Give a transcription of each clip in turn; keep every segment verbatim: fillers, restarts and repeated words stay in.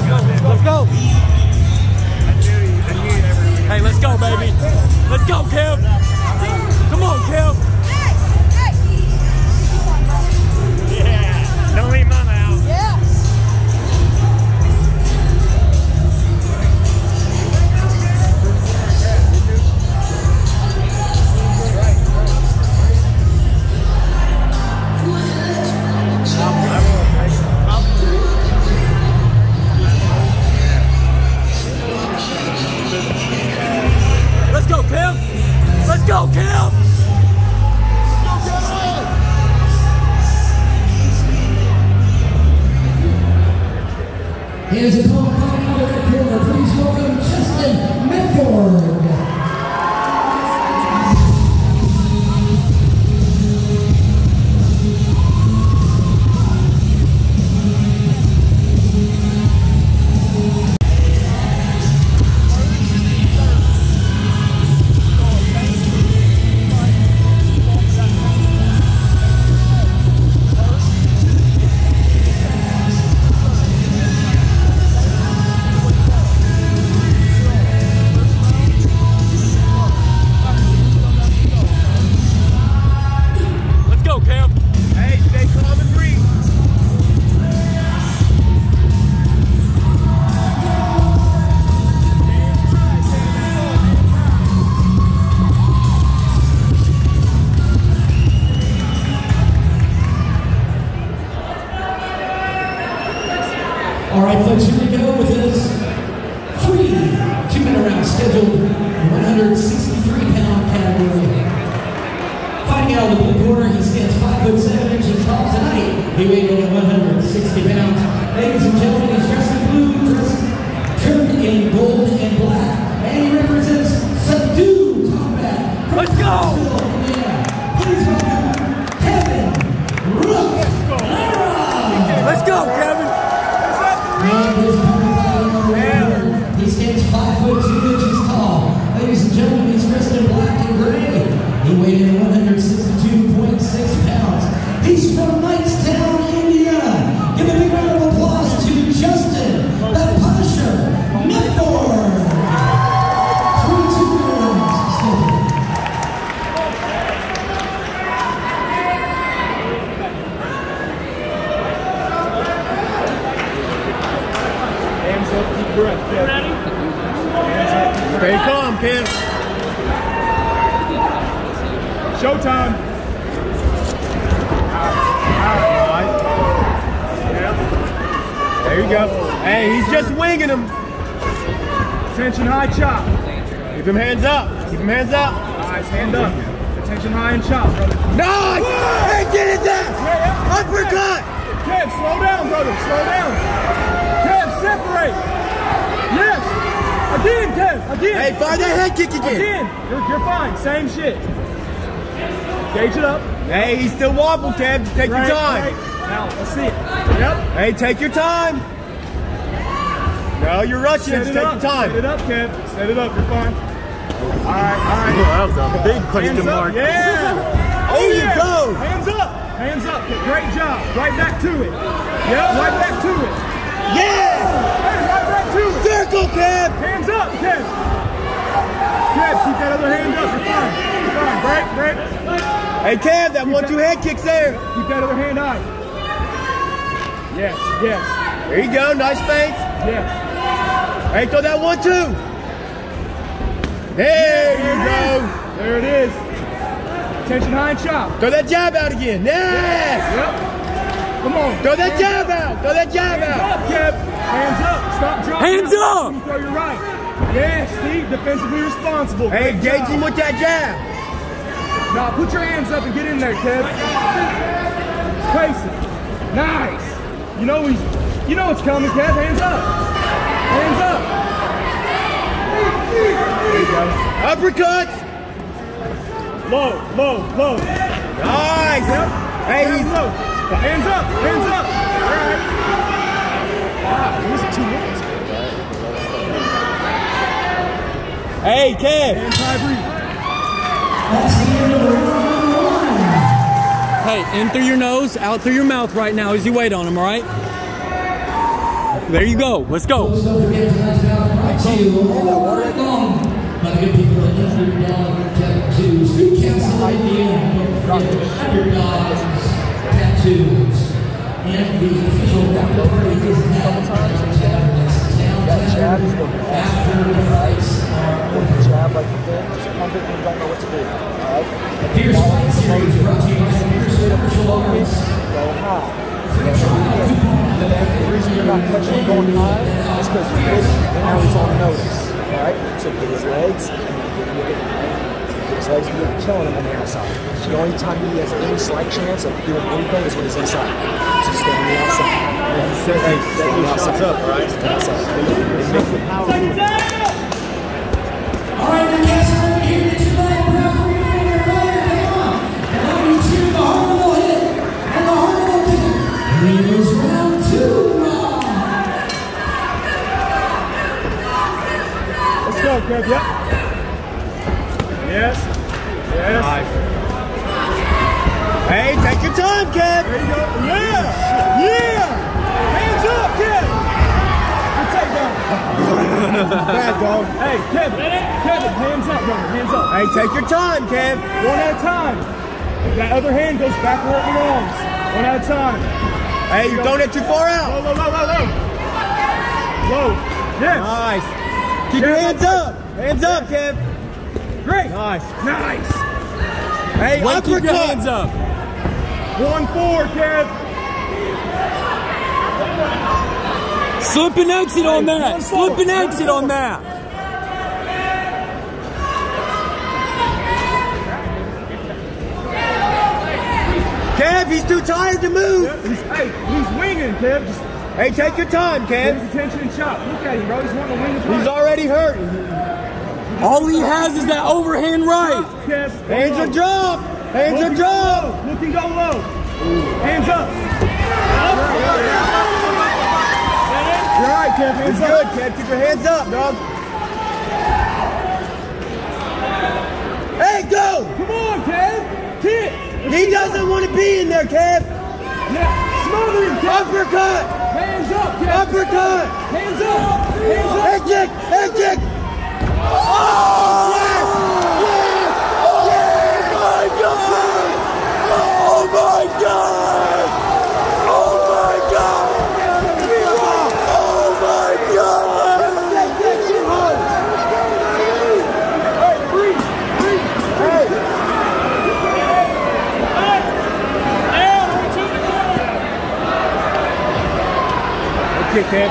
Let's go. Hey, let's go, baby. Let's go, Kev. Come on, Kev. Yeah. Don't leave mama out. Yeah. Let's go, Kev! Let's go, Kev! Here's a call coming out of the corner. Please welcome Justin Medford. All right, folks, here we go with this free two-minute round scheduled one hundred sixty-three pound category. Fighting out of the blue corner, he stands five foot seven inches tall tonight. He weighed in at one hundred sixty pounds. Ladies and gentlemen, he's dressed in blue, dressed trimmed in gold and black, and he represents Subdue Combat. Let's go! Please welcome Kevin Rook. Let's go, Kevin. And his opponent, he stands five foot two inches tall. Ladies and gentlemen, he's dressed in black and gray. He weighed in one hundred sixty-two point six pounds. He's from Knightstown, Indiana. Give a big round of applause to Justin, the Punisher, Medford. twenty-two rounds. Breath, you ready? Stay calm, kid. Showtime. All right. Yeah. There you go. Hey, he's just winging him. Attention high chop. Keep him hands up. Keep him hands up. Nice, hand up. Attention high and chop, brother. Nice! Hey, get it down! Yeah, uppercut! Kev, slow down, brother. Slow down. Kev, separate. Yes! Again, Kev! Again! Hey, find that head kick again! Again! You're, you're fine. Same shit. Gauge it up. Hey, he's still wobbled, Kev. Just take right, your time. Right. Now, let's see it. Yep. Hey, take your time. No, you're rushing. Set Just take up. your time. Set it up, Kev. Set it up. You're fine. All right, all right. Oh, that was a big question mark. Yeah! Oh, there you yeah. go! Hands up! Hands up. Great job. Right back to it. Yep, right back to it. Yeah! Hey, right back to it. Circle, Kev! Hands up, Kev! Kev, keep that other hand up. You're fine. You're fine. Break, break. Hey, Kev, that one-two head kick's there. Keep that other hand high. Yes, yes. There you go. Nice face. Yes. Hey, throw that one-two. There yeah, you go. Is. There it is. Attention high and chop. Throw that jab out again. Yes! Yep. Come on. Throw that jab out. Throw that jab out. Hands up, Kev. Hands up. Stop dropping. Hands up. You throw your right. Yes, Steve. Defensively responsible. Hey, gauge him with that jab. Now, put your hands up and get in there, Kev. Place it. Nice. You know he's, you know it's coming, Kev. Hands up. Hands up. There you go. Uppercuts. Low, low, low. Nice. Yep. Hey, he's low. Hands up. Hands up. All right. Wow, he was two minutes. Hey, Kev. Anti-breathe. Hey, in through your nose, out through your mouth right now as you wait on him, all right? There you go. Let's go. Don't forget tonight's bout brought to you all night long by the good people at Underdog Tattoos. Street Council Indiana. Don't forget Underdogs Tattoos. And the official doctor party is at downtown. That's downtown after the fights are over. Jab like the thing, just pump it when you don't know what to do. Alright? The Pierce Fight Series brought to you by the Pierce Official Arts. Go high. The reason you're not touching going high is because you're busy, and now he's on notice. Alright? So get his legs, and get his legs, and you're killing him on the outside. The only time he has any slight chance of doing anything is when he's inside. So stay on the outside. And he says hey, stay on the outside. Up, alright? Stay outside. All right, the guys are over here tonight. Proud for you and your rider. Come on. And on you two, the Harmon hit and the Harmon kick. Here's round two. Let's go, Kev. Yep. Yes. Yes. Nice. Hey, take your time, Kev. There you go. Yeah. Yeah. Hands up, Kev. Bad dog. Hey, Kevin. Kevin, hands up, brother. Hands up. Hey, take your time, Kev. One at a time. That other hand goes back where it belongs. One at a time. Hey, you're throwing it too far out. Low, low, low, low, low. Low. Yes. Nice. Keep your hands up. Hands up, Kev. Great. Nice. Nice. Hey, Wait, uppercut. keep your hands up. One, four, Kev. Slip and exit on that. Slip and exit on that. Kev, he's too tired to move. Yep, he's, hey, he's winging, Kev. Just, hey, take your time, Kev. Get his attention and chop. Look at him, bro. He's wanting to wing his right. He's already hurt. All he has is that overhand right. Kev, hands are dropped. Hands are dropped. Look and go low. Hands up. You're right, Kev. Hands up. Good, Kev. Keep your hands up, dog. Hey, go! Come on, Kev. Kick. He doesn't want to be in there, Kev. Yeah. Smother him, Kev. Uppercut. Hands up, Kev. Uppercut. Hands up. Hands up. Head kick. Head kick. Oh! Yes! Yes! Oh, my God! Oh, my God! Kev.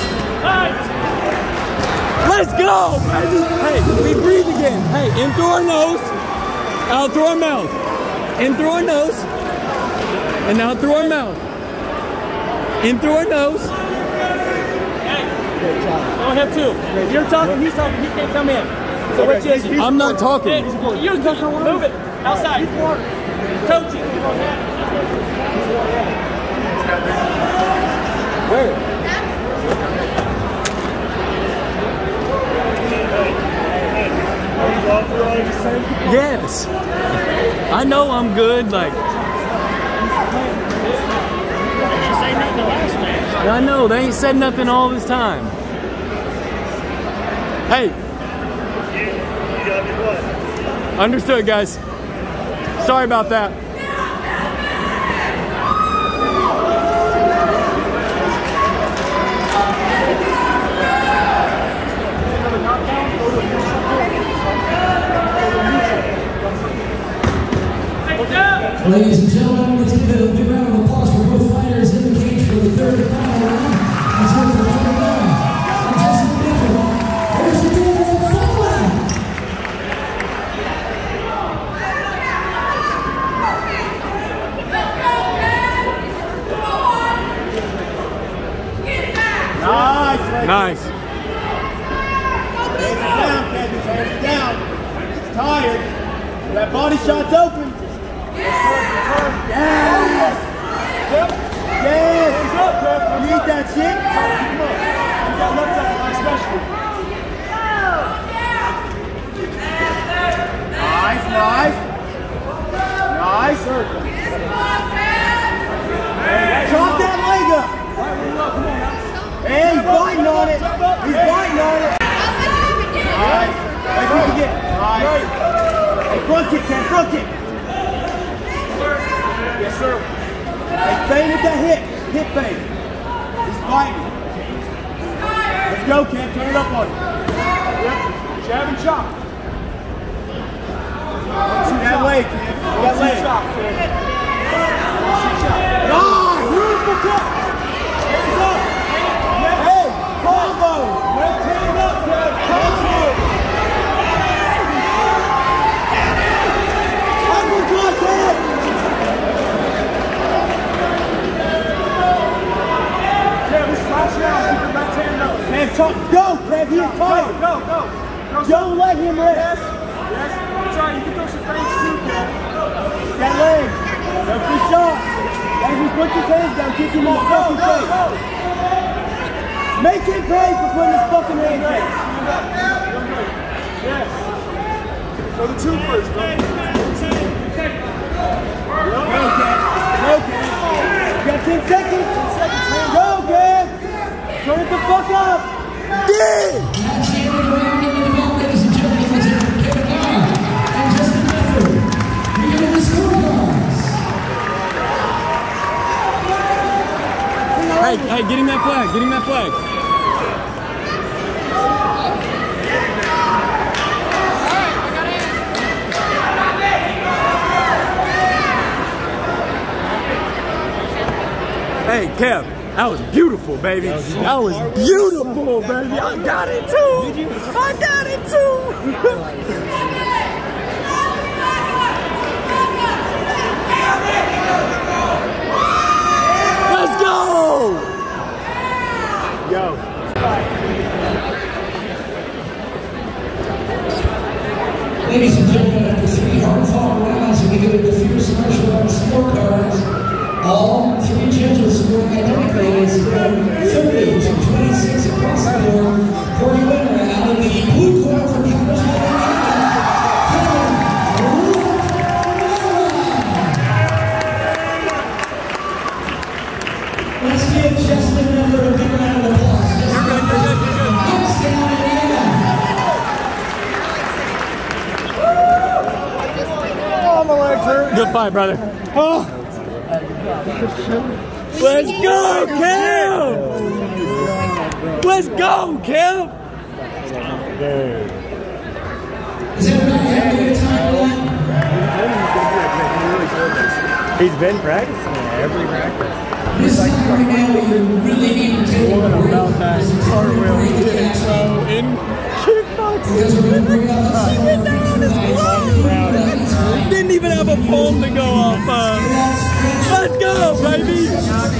Let's go, baby. Hey, we breathe again. Hey, in through our nose, out through our mouth. In through our nose, and out through our mouth. In through our nose. Hey, I only have two. If you're talking, he's talking, he can't come in. So okay. Which is he? I'm not talking. You're talking. Move it outside. Coaching. Where? Yes. I know I'm good, like. I know, they ain't said nothing all this time. Hey. Understood, guys. Sorry about that. Ladies and gentlemen, let's give a big round of applause for both fighters in the cage for the third and final round. Let's go for the third round. I'm Justin Difford. There's the third and final round. Nice. Nice. Hands down, Kevin. Hands down. He's tired. That body shot's open. Yes! Yes! Yes! Hands up, Kev. You eat that shit? Come on. You got left side, especially. Nice, nice. Nice. Chop that leg up. Right, come on now. And Front kick, Kev, front kick. Yes, sir. Hey, fade with that hip. Hip fade. He's fighting. Let's go, Kev. Turn it up on him. Yep. Jab and chop. See that leg, Kev. That leg. Chop, Kev. Ah, beautiful cut. Hands up. Hey, combo. Left hand up, Kev. Combo. Uppercut, Kev. Kev, splash out. Keep your left hand up. Kev, talk. Go, Kev. He is tired. Go, go, go. Don't let him rest. Yes. Yes. That's right. You can throw some feints too, Kev. That leg. That's the shot. As he puts his hands down, kick him off fucking face. Make him pay for putting his fucking hands down. Yes. Go the two first, bro. Go, Kev. Go, Kev. You got ten seconds. Go, Kev. Turn it the fuck up. Yeah. That's the end of the round in the ball, ladies and gentlemen. Let's hear from Kevin Lara and Justin Mefford. We go to the scorecards. Hey, hey, get him that flag. Get him that flag. Hey, Kev, that was beautiful, baby. That was beautiful, baby. I got it too. I got it too. Let's go. Yo. Ladies and gentlemen, after three hard-fought rounds, we go to the fierce martial arts scorecards. All three judges scoring identically as thirty to twenty-six across the board for your winner out of the blue corner for Canada's Let's give Justin Mefford a big round of applause. Hands down and Oh, my legs hurt. Good fight, brother. Oh. Let's go, Kev! Let's go, Kev! Is everybody having a good time for that? He's been practicing every practice. This time right now, we really need to take a break. About that cartwheel he did so in kickboxing. Because we're going to bring out the Get down his glove. Didn't even have a palm to go off of. Let's go, baby!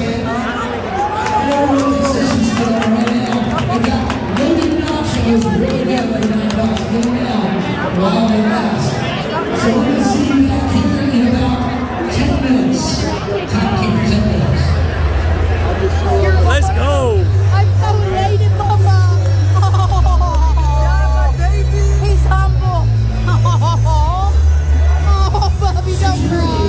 So we're going to see you back here in about ten minutes. Timekeepers and minutes. Let's go! I'm so elated, Mama! Oh, baby! He's humble! Oh, Bobby, don't cry!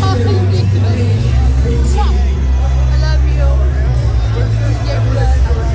I love you. Yes,